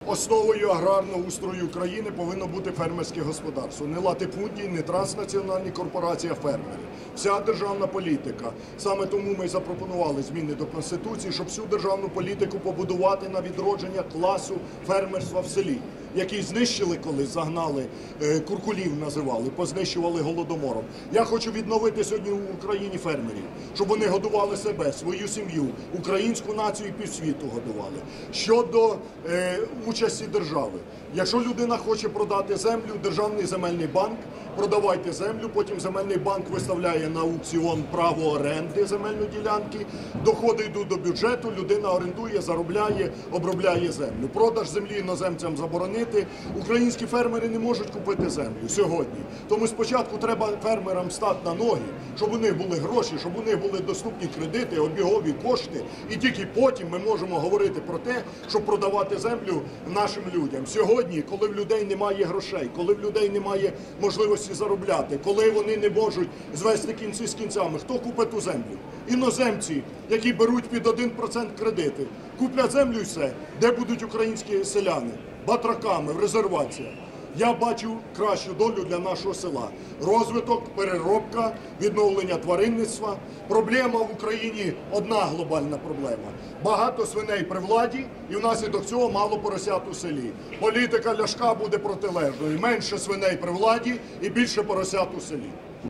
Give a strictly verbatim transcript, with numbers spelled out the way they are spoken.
основою аграрного устрою країни повинно бути фермерське господарство. Не латифундії, не транснаціональні корпорації, а фермери. Вся державна політика. Саме тому ми запропонували зміни до Конституції, щоб всю державну політику побудувати на відродження класу фермерства в селі, який знищили колись, загнали, е, куркулів називали, познищували голодомором. Я хочу відновити сьогодні в Україні фермерів, щоб вони годували себе, свою сім'ю, українську націю і півсвіту годували. Щодо е, участі держави. Якщо людина хоче продати землю, Державний земельний банк, продавайте землю, потім земельний банк виставляє на аукціон право оренди земельної ділянки, доходи йдуть до бюджету, людина орендує, заробляє, обробляє землю. Продаж землі іноземцям заборонити. Українські фермери не можуть купити землю сьогодні. Тому спочатку треба фермерам стати на ноги, щоб у них були гроші, щоб у них були доступні кредити, обігові кошти. І тільки потім ми можемо говорити про те, щоб продавати землю нашим людям. Сьогодні, коли в людей немає грошей, коли в людей немає можливості заробляти, коли вони не можуть звести кінці з кінцями, хто купить ту землю? Іноземці, які беруть під один процент кредити, куплять землю і все. Де будуть українські селяни? Батраками, в резерваціях. Я бачу кращу долю для нашого села. Розвиток, переробка, відновлення тваринництва. Проблема в Україні – одна глобальна проблема. Багато свиней при владі і внаслідок цього мало поросят у селі. Політика Ляшка буде протилежною. Менше свиней при владі і більше поросят у селі.